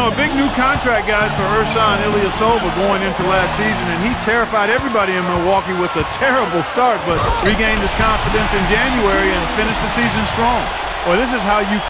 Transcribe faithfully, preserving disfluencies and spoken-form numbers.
know, a big new contract, guys, for Ersan Ilyasova going into last season, and he terrified everybody in Milwaukee with a terrible start, but regained his confidence in January and finished the season strong. Well, this is how you